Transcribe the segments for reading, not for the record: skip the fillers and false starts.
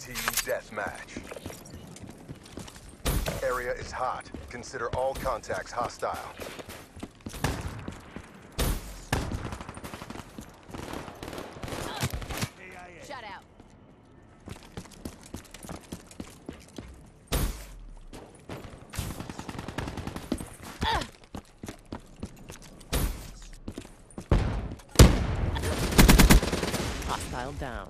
Team deathmatch. Area is hot. Consider all contacts hostile. Shut out. Hostile down.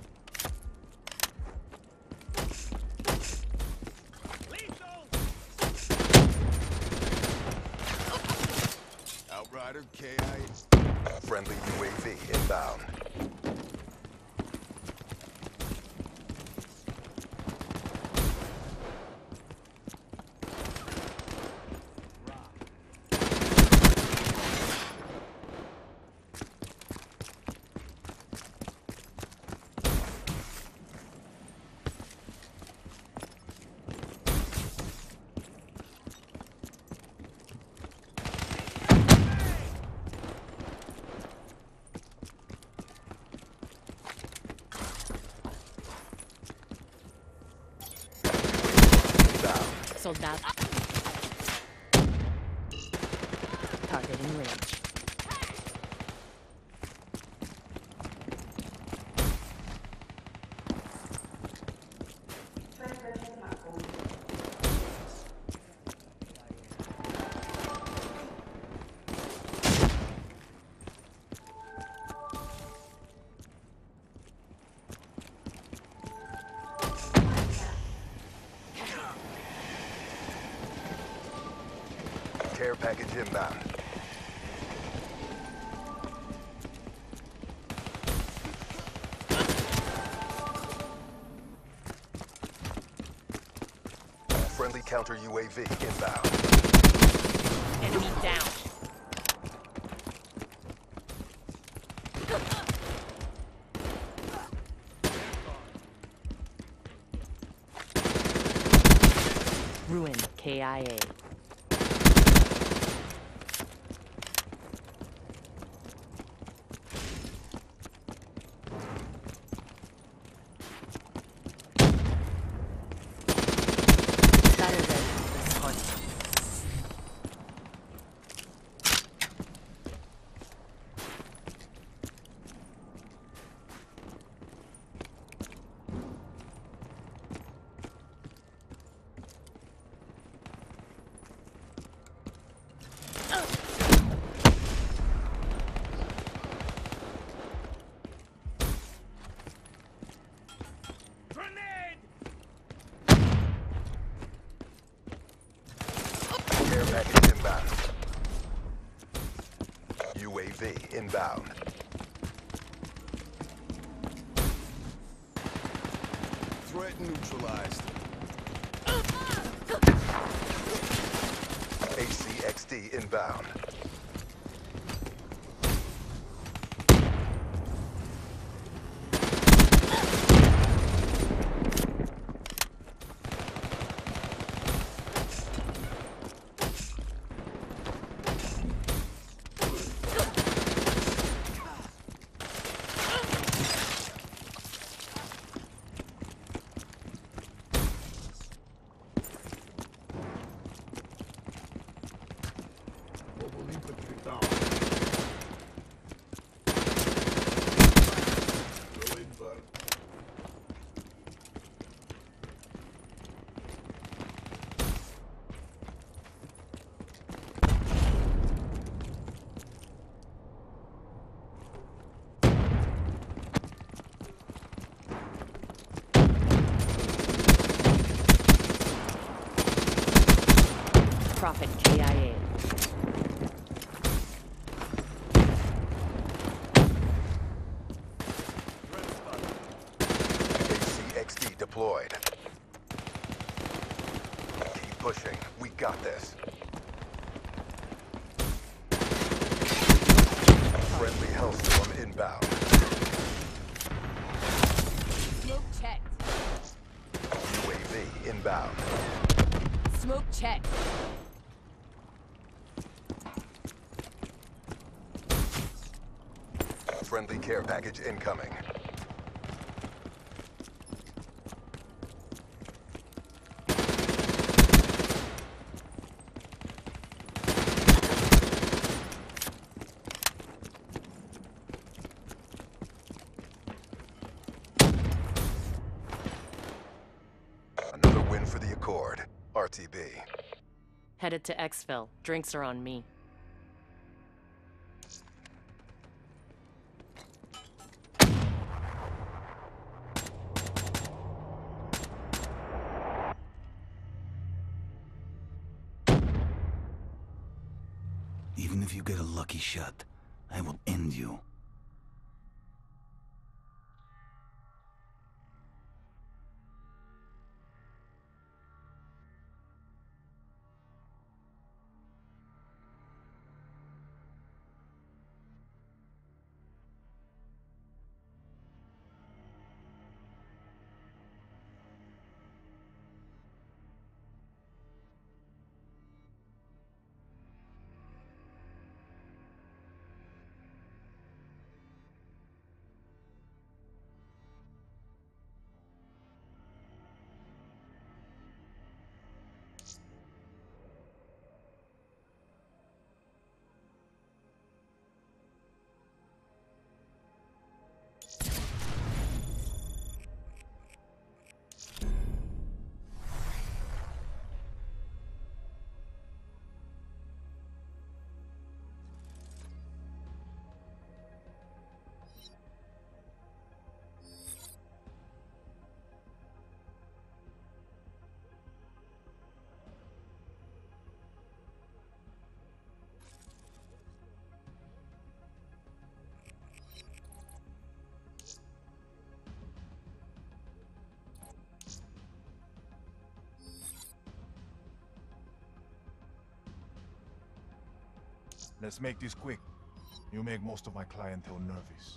Outrider KIA. Friendly UAV inbound. Soldat. Target in range. Care package inbound. Friendly counter UAV inbound. Enemy down. Ruin KIA. Care package inbound. UAV inbound. Threat neutralized. ACXD inbound. Prophet KIA. ACXD deployed. Keep pushing. We got this. Friendly Hellstorm inbound. Smoke checked. UAV inbound. Smoke checked. Friendly care package incoming. Headed to Exfil. Drinks are on me. Even if you get a lucky shot, I will end you. Let's make this quick. You make most of my clientele nervous.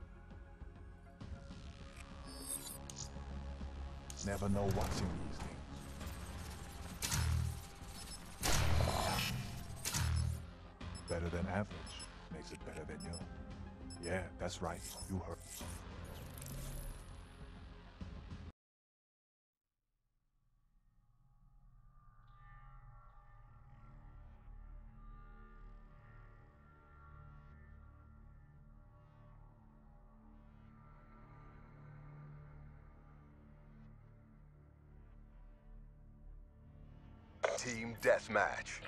Never know what's in these things. Better than average makes it better than you. Yeah, that's right. You heard. Team Deathmatch.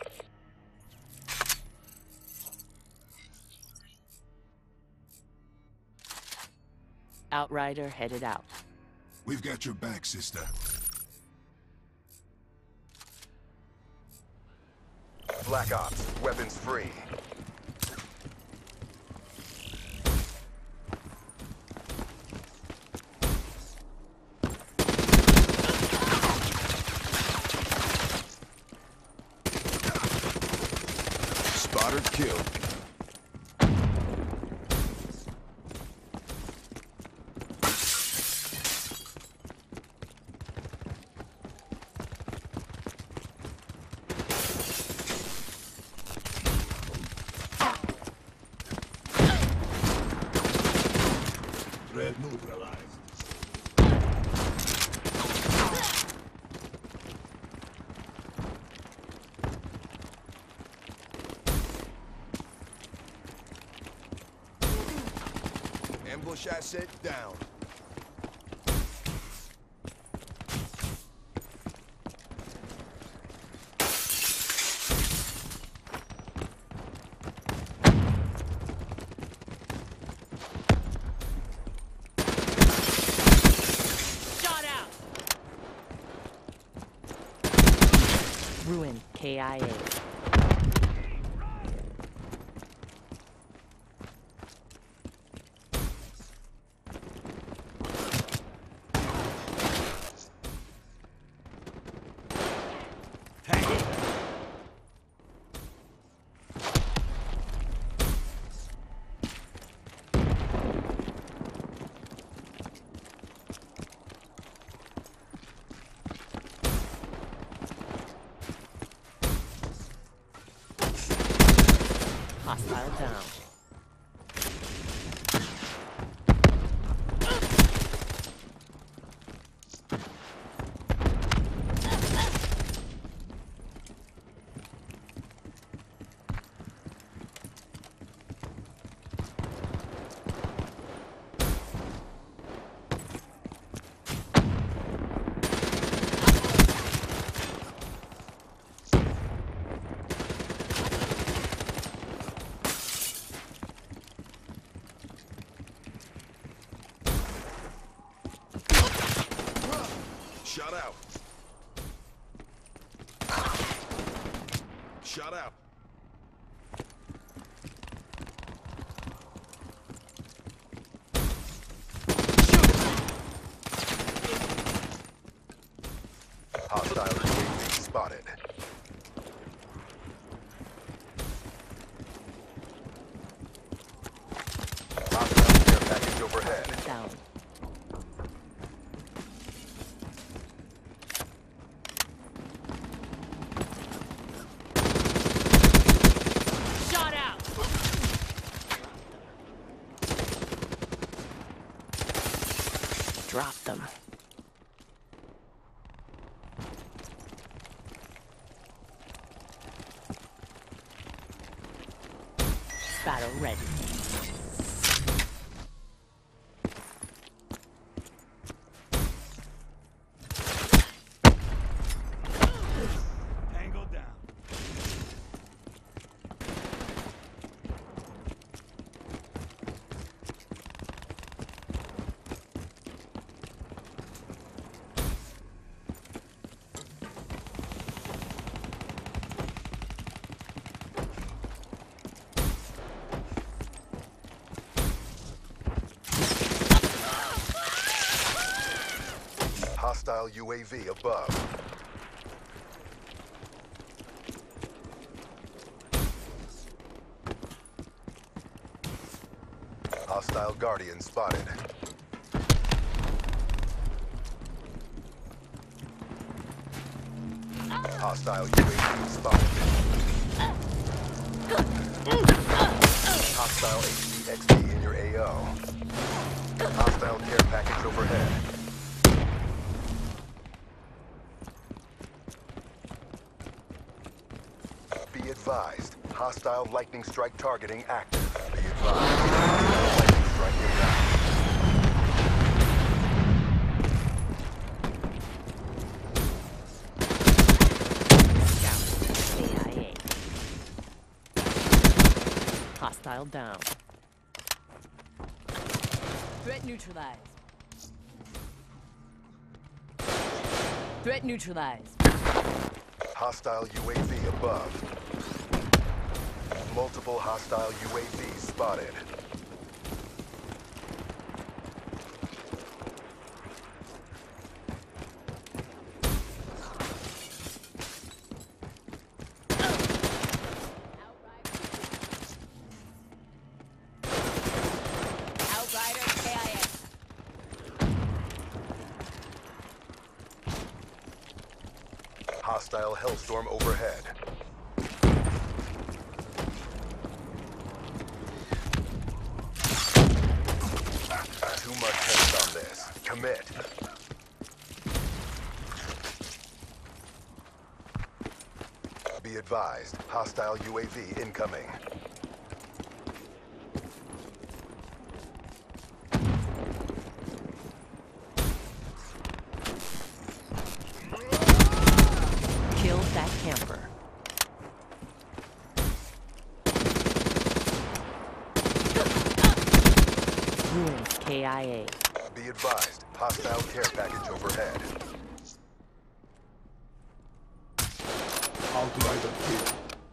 Outrider headed out. We've got your back, sister. Black Ops, weapons free. Spotted, killed. Threat neutralized. Ambush asset down. Shot out! Ruin KIA. Hostile down. Shot out. Shot out. Hostile UAV spotted. Hostile care package overhead. Down. Shot out. Drop them. Battle ready. Tango down. Hostile UAV above. Hostile Guardian spotted. Hostile UAV spotted. Hostile HCXD in your AO. Hostile care package overhead. Be advised, hostile lightning strike targeting active. Be advised, lightning strike inbound. Scout. AIA. Hostile down. Threat neutralized. Threat neutralized. Hostile UAV above. Multiple hostile UAVs spotted. Outrider KIA. Hostile Hellstorm overhead. Too much haste on this. Commit. Be advised, hostile UAV incoming. Kill that camper. Ruins KIA. Be advised, hostile care package overhead. Outrider kill.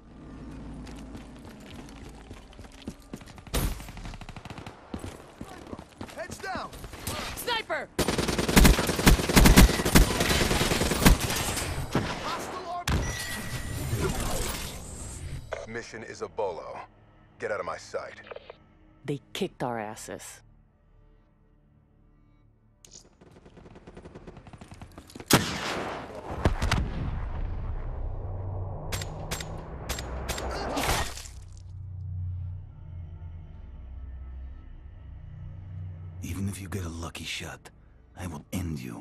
Heads down! Sniper! Mission is a bolo. Get out of my sight. They kicked our asses. Even if you get a lucky shot, I will end you.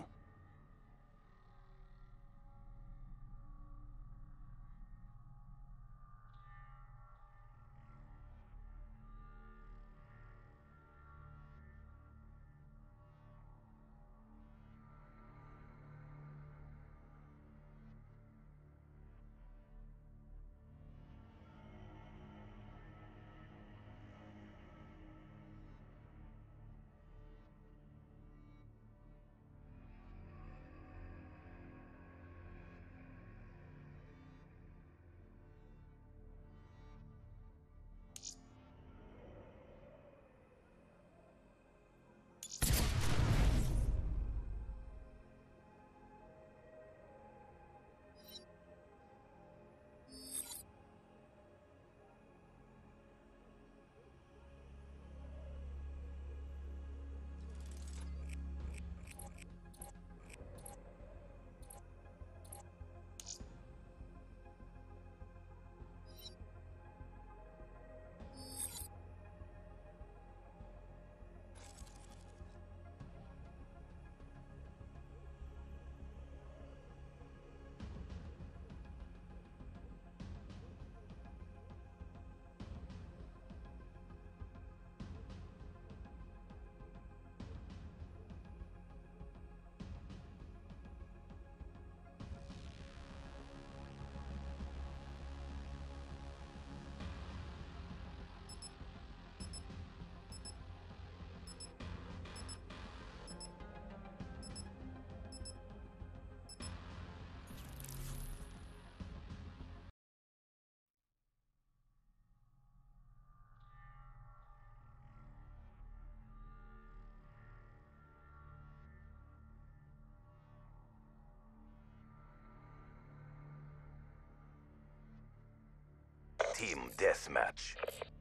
Team deathmatch.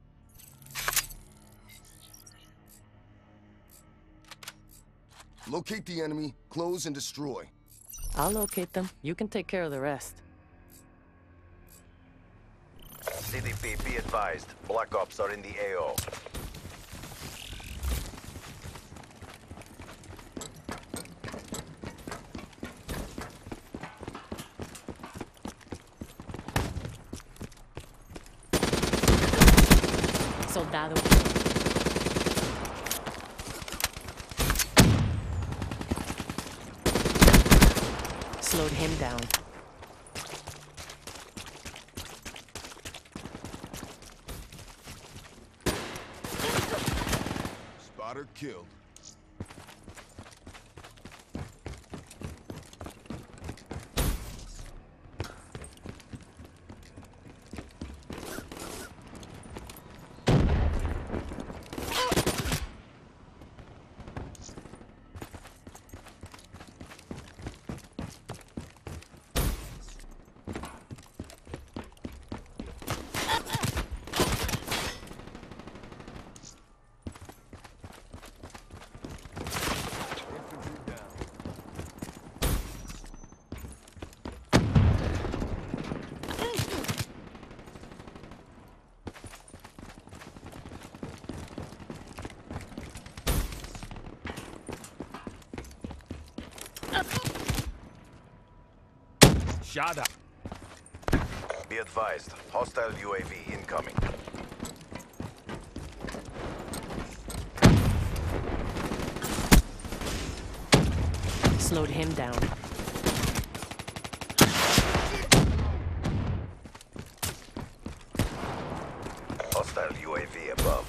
Locate the enemy, close and destroy. I'll locate them. You can take care of the rest. CDP, be advised. Black Ops are in the AO. Soldado. Slowed him down. Spotter killed. Shut up. Be advised. Hostile UAV incoming. Slowed him down. Hostile UAV above.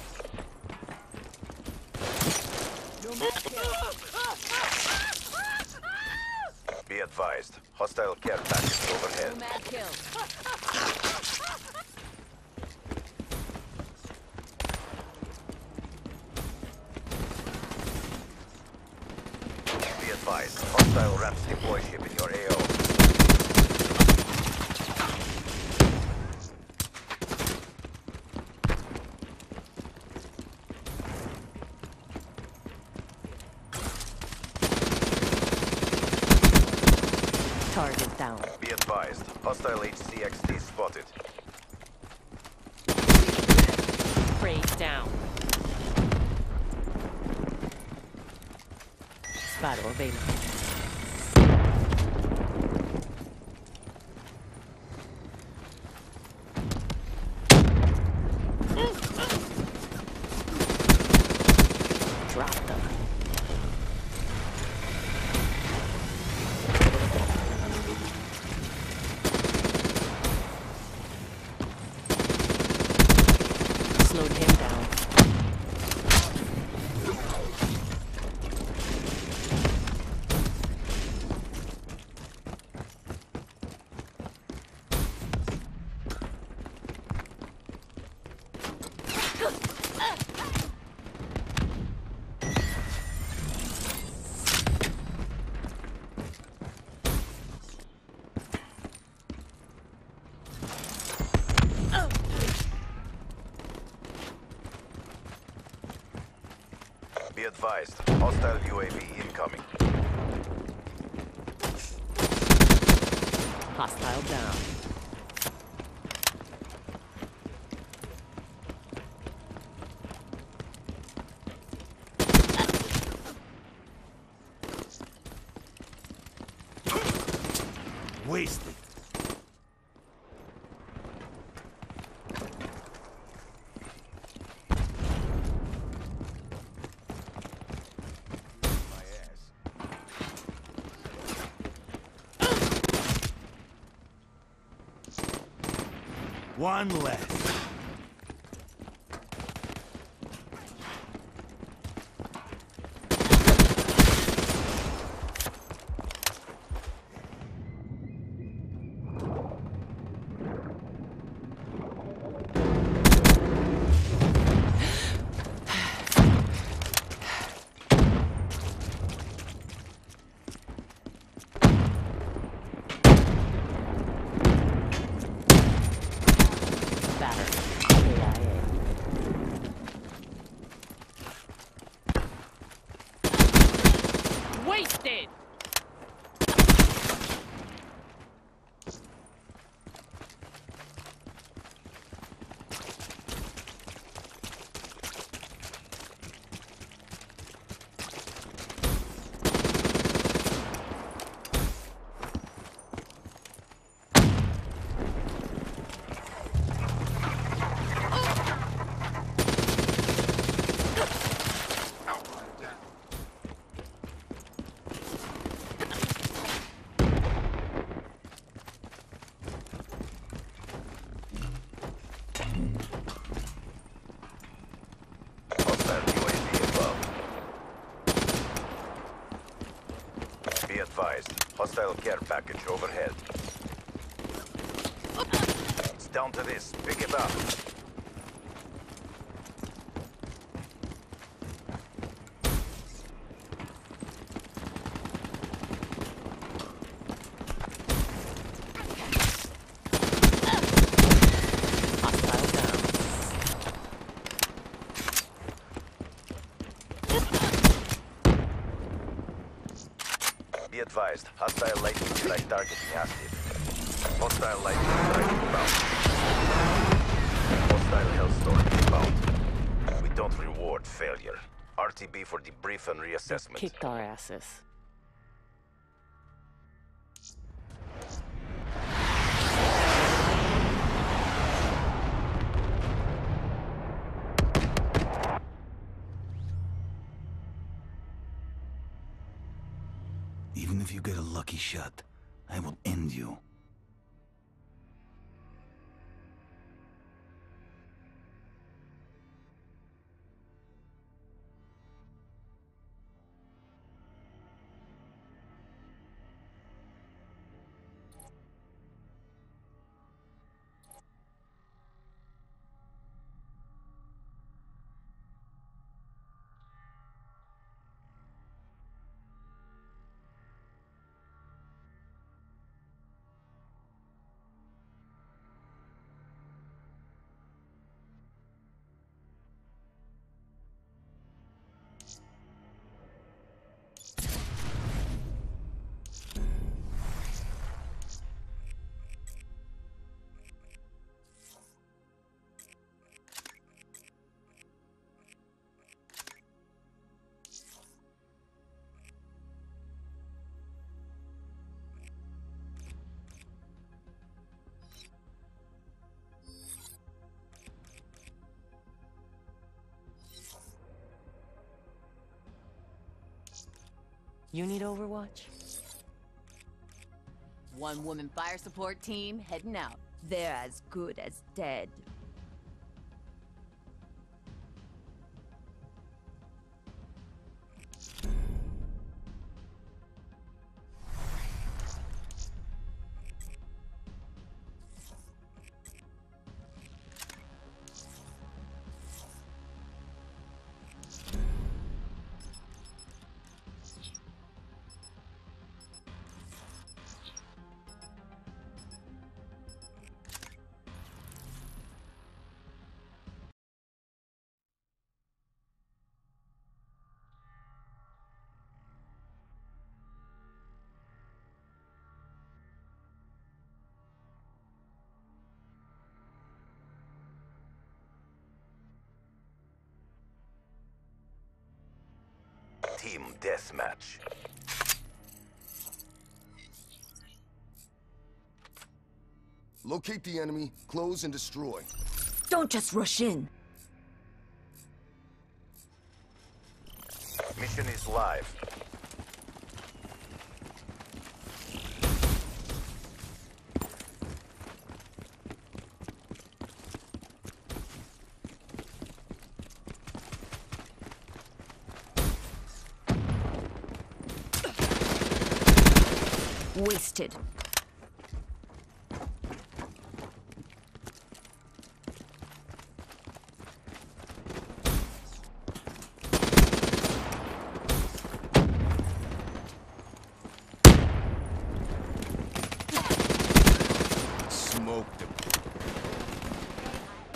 Be advised. Hostile care package overhead. Nomad kill. Be advised. Hostile RAMS deploy ship in your AO. Target down. Be advised. Hostile HCXD spotted. Prey down. Sparo available. Drop them. Slowed him down. Be advised. Hostile UAV incoming. Hostile down. Wasted. One less. Spatter. KIA. Wasted! Hostile UAV above. Be advised, hostile care package overhead. It's down to this. Pick it up. Hostile down. Be advised, hostile lightning strike targeting active. Hostile lightning strike inbound. Hostile hellstorm inbound. We don't reward failure. RTB for debrief and reassessment. Kicked our asses. Even if you get a lucky shot, I will end you. You need Overwatch? One woman fire support team heading out. They're as good as dead. Team deathmatch. Locate the enemy, close and destroy. Don't just rush in. Mission is live. Wasted. Smoked him.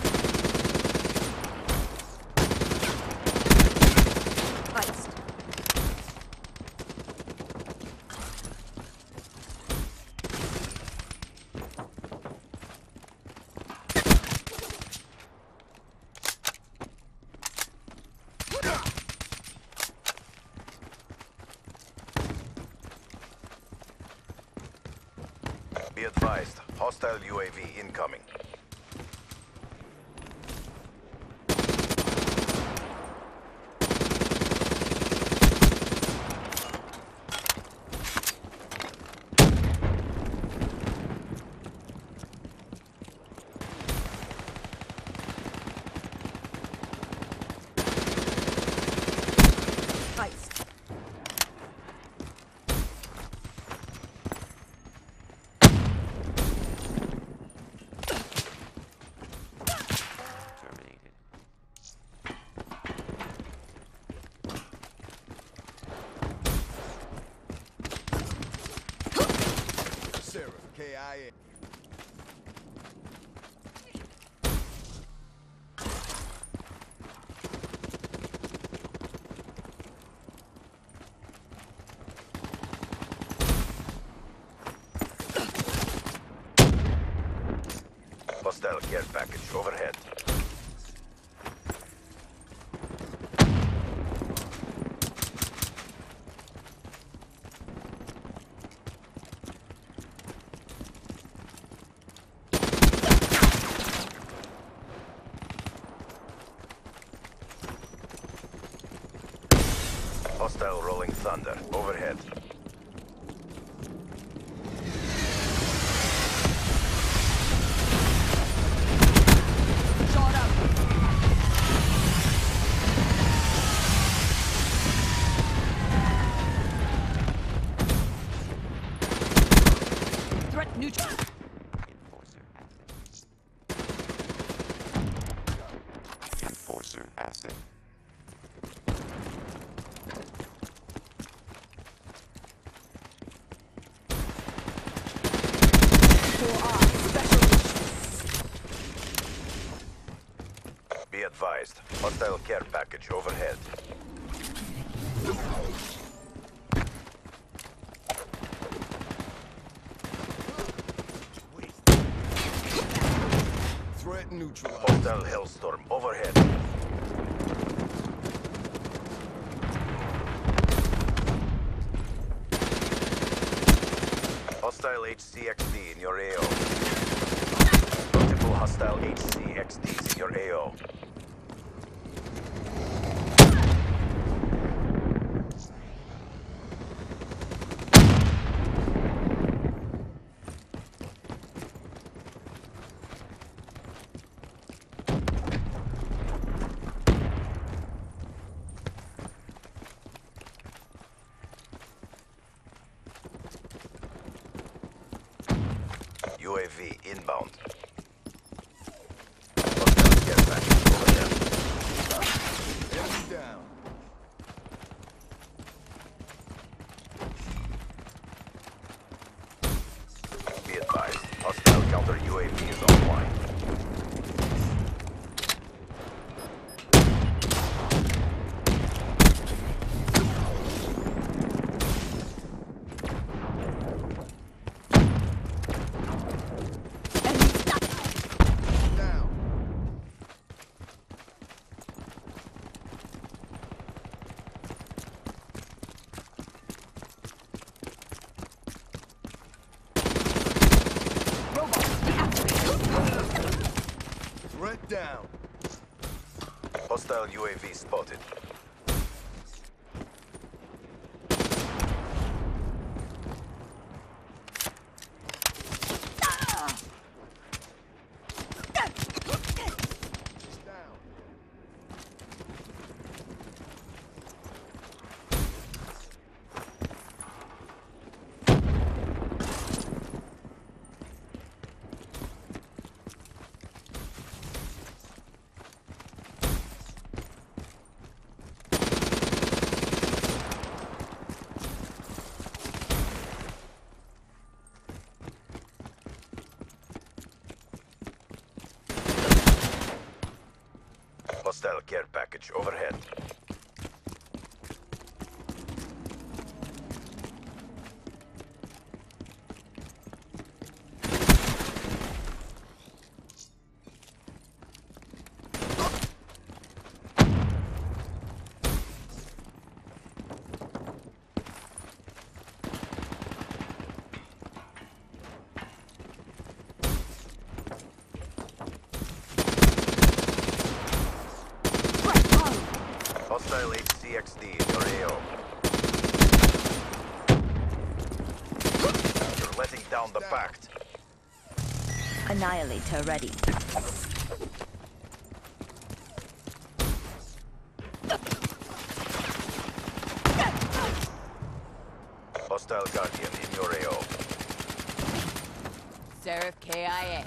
Hostile UAV incoming. Heist. Terminated. Sarah, KIA. Hostile care package overhead. Hostile rolling thunder overhead. Shot up. Threat neutral. Enforcer acid. Enforcer acid. Be advised. Hostile care package overhead. Threat neutralized. Hostile Hellstorm overhead. Hostile HCXD in your AO. Multiple hostile HCXDs in your AO. UAV inbound. Hostile care package overhead. Enemy down. Be advised. Hostile counter UAV is online. Down. Threat down. Hostile UAV spotted. Down. Hostile care package overhead. Hostile HCXD in your AO. You're letting down the pact. Annihilator ready. Hostile Guardian in your AO. Seraph KIA.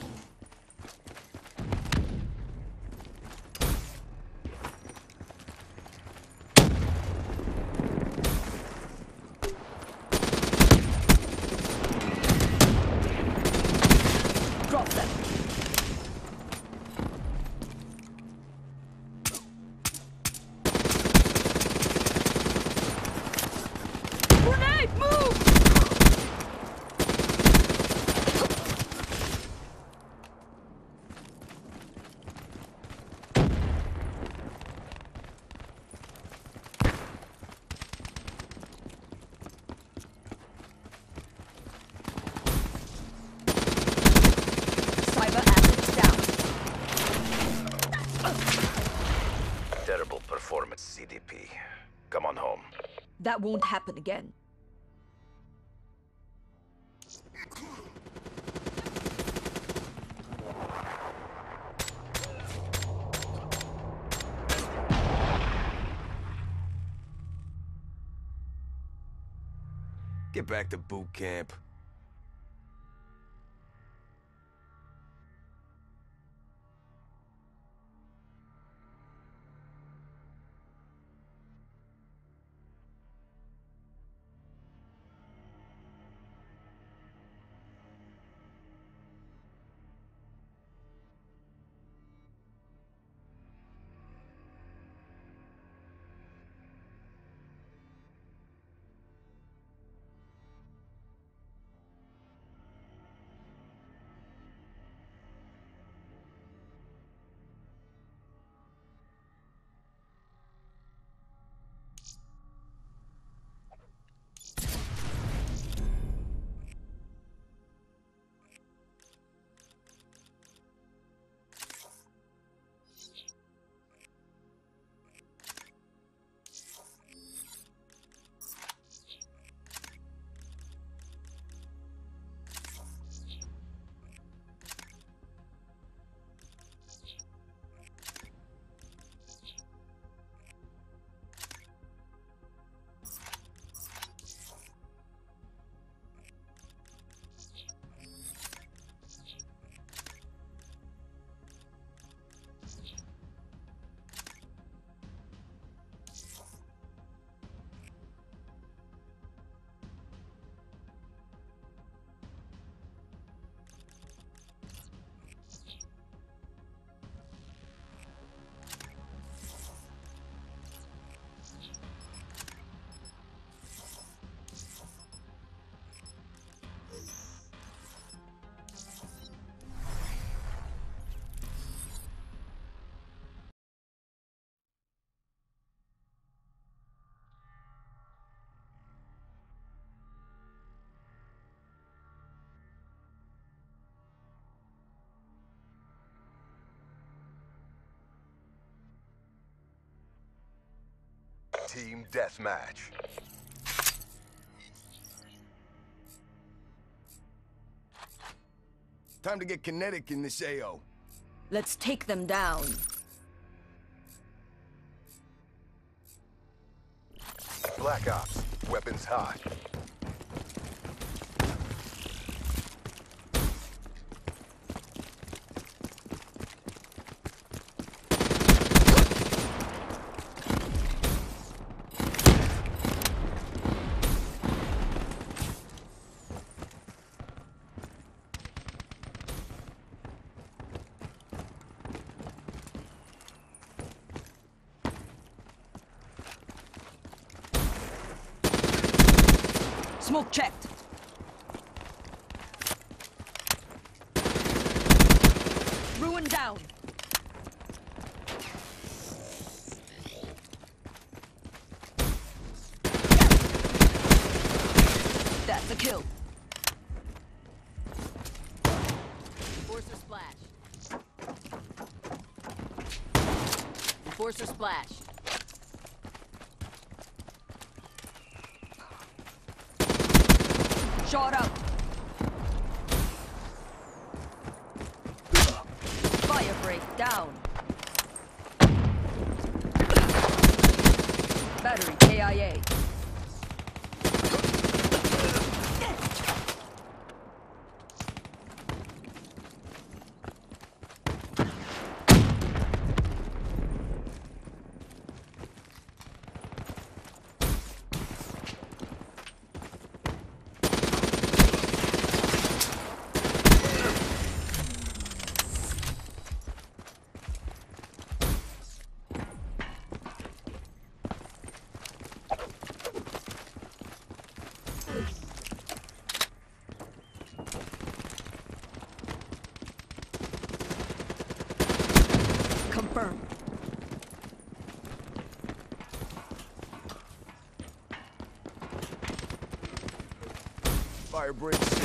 Drop them. Grenade, move! Cyber assets down. Terrible performance, CDP. Come on home. That won't happen again. Get back to boot camp. Team deathmatch. Time to get kinetic in this AO. Let's take them down. Black Ops. Weapons hot. Smoke checked. Ruin down. That's a kill. Enforcer splash. Enforcer splash. Shot up. Fire break down. Battery KIA. Confirmed. Fire breaks.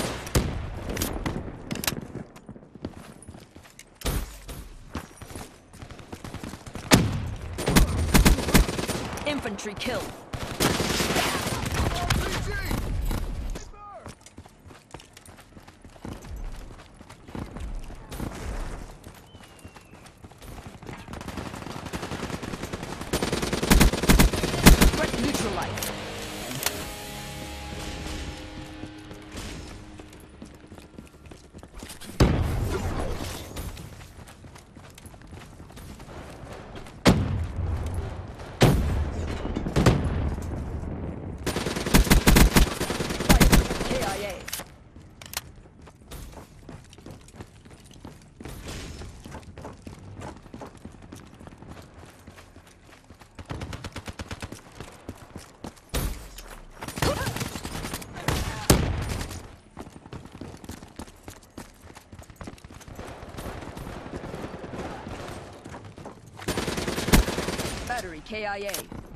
Infantry kill. Threat neutralized. KIA. Battery KIA.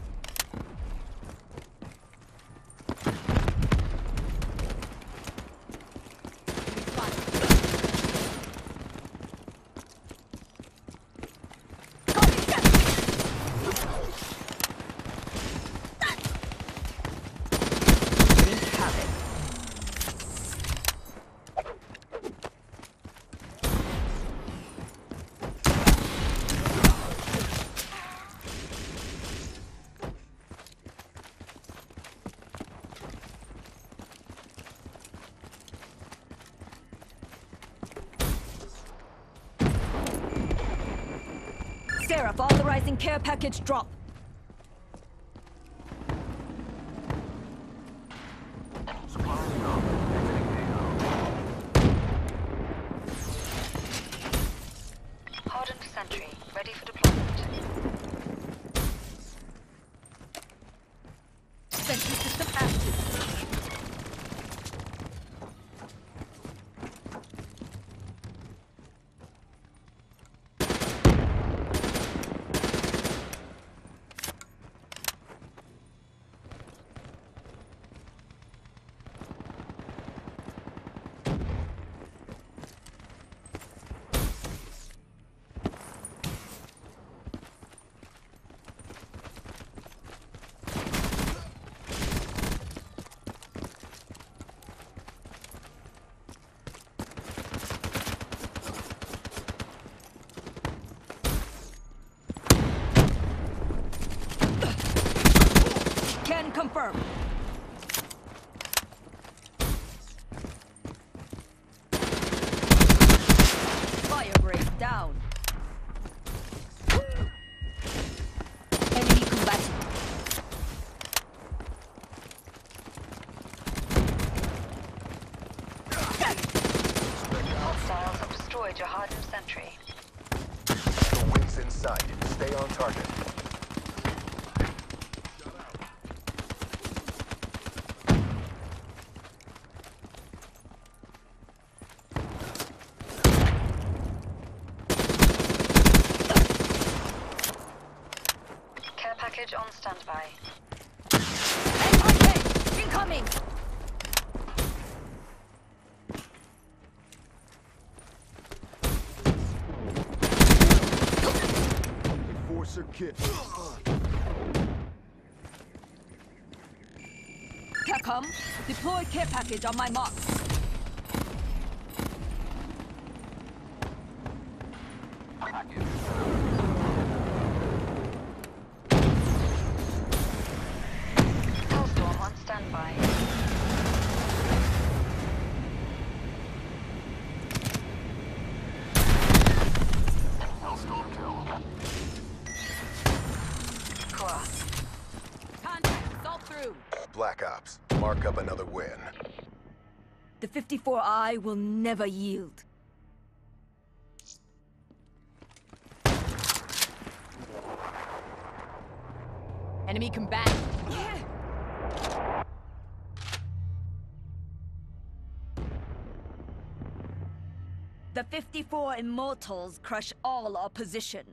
Wreak havoc. Seraph authorizing care package drop. Hardened sentry, ready for deployment. Sentry system active. Can confirm. Fire break down. Enemy combatant. Hostiles have destroyed your hardened sentry. The wing's in sight. Stay on target. Care package on standby. MIK incoming. Enforcer kit. Cap TACOM, deploy care package on my mark. Hellstorm on standby. Hellstorm kill. Contact, assault through. Black Ops, mark up another win. The 54I will never yield. Enemy combatant. The 54 Immortals crush all opposition.